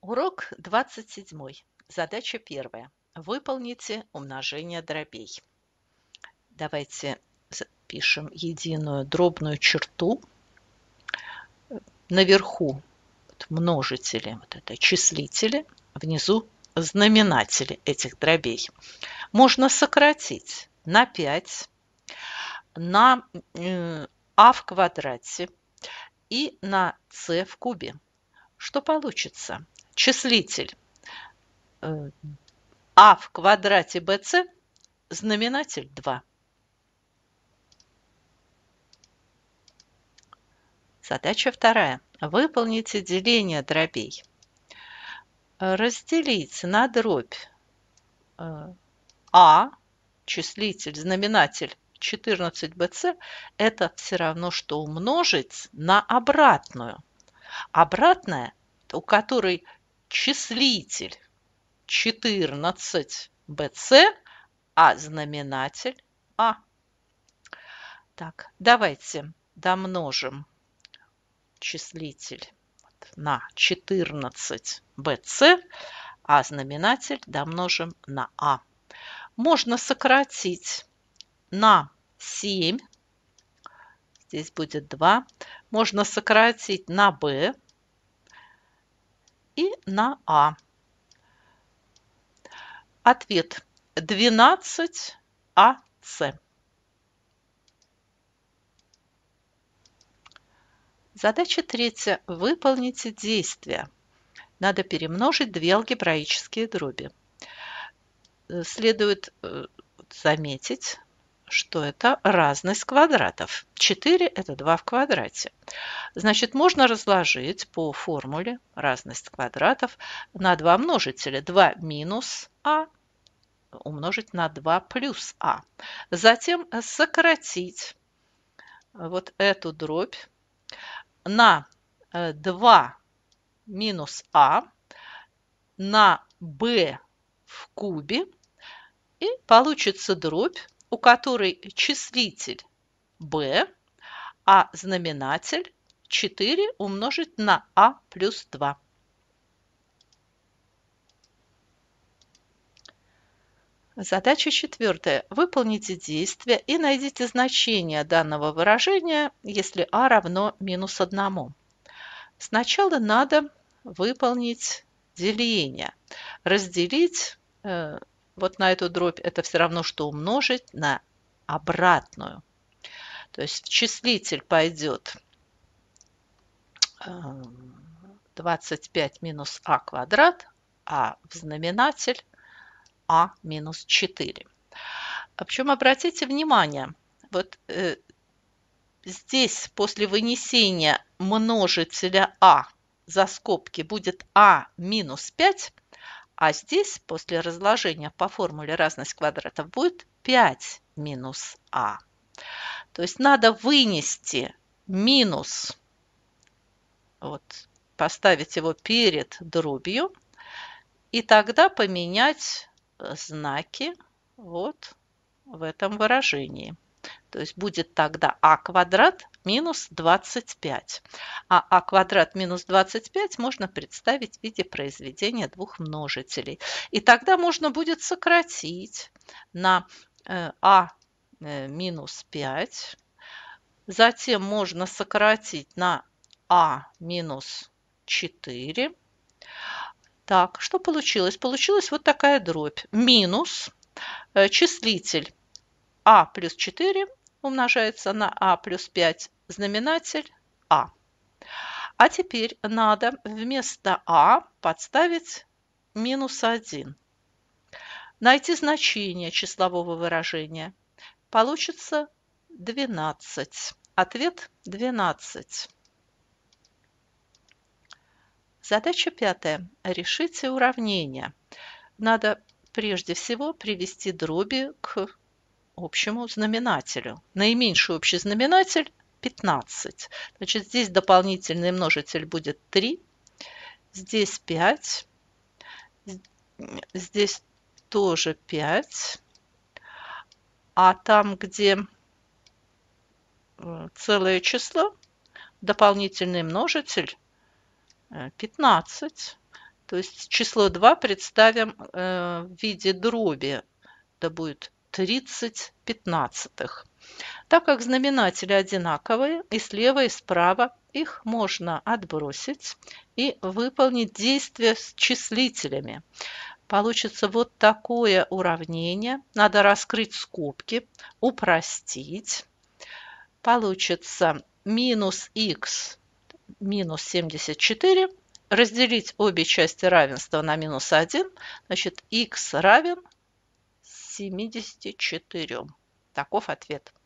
Урок 27. Задача первая. Выполните умножение дробей. Давайте запишем единую дробную черту. Наверху множители, вот это числители, внизу знаменатели этих дробей. Можно сократить на 5, на а в квадрате и на c в кубе. Что получится? Числитель а в квадрате bc, знаменатель 2. Задача вторая. Выполните деление дробей. Разделить на дробь а, числитель, знаменатель 14bc, это все равно, что умножить на обратную. Обратная, у которой числитель 14bc, а знаменатель а. Так, давайте домножим числитель на 14bc, а знаменатель домножим на а. Можно сократить на 7, здесь будет 2. Можно сократить на b и на а. Ответ 12ac. Задача третья. Выполните действие. Надо перемножить две алгебраические дроби. Следует заметить, что это разность квадратов. 4 – это 2 в квадрате. Значит, можно разложить по формуле разность квадратов на два множителя. 2 минус а умножить на 2 плюс а. Затем сократить вот эту дробь на 2 минус а на b в кубе, и получится дробь, у которой числитель b, а знаменатель 4 умножить на а плюс 2. Задача четвертая. Выполните действие и найдите значение данного выражения, если а равно минус 1. Сначала надо выполнить деление. Разделить вот на эту дробь, это все равно, что умножить на обратную. То есть в числитель пойдет 25 минус а квадрат, а в знаменатель а минус 4. Причем обратите внимание, вот здесь после вынесения множителя а за скобки будет а минус 5, а здесь после разложения по формуле разность квадратов будет 5 минус а. То есть надо вынести минус, вот, поставить его перед дробью, и тогда поменять знаки вот в этом выражении. То есть будет тогда а квадрат минус 25. А квадрат минус 25 можно представить в виде произведения двух множителей. И тогда можно будет сократить на а минус 5. Затем можно сократить на а минус 4. Так, что получилось? Получилась вот такая дробь. Минус числитель а плюс 4 умножается на а плюс 5, знаменатель а. А теперь надо вместо а подставить минус 1. Найти значение числового выражения. Получится 12. Ответ 12. Задача пятая. Решите уравнение. Надо прежде всего привести дроби к общему знаменателю. Наименьший общий знаменатель 15. Значит, здесь дополнительный множитель будет 3. Здесь 5. Здесь тоже 5. А там, где целое число, дополнительный множитель 15. То есть число 2 представим в виде дроби. Это будет 30/15. Так как знаменатели одинаковые и слева, и справа, их можно отбросить и выполнить действие с числителями. Получится вот такое уравнение. Надо раскрыть скобки, упростить. Получится минус х минус 74. Разделить обе части равенства на минус 1. Значит, х равен 74. Таков ответ.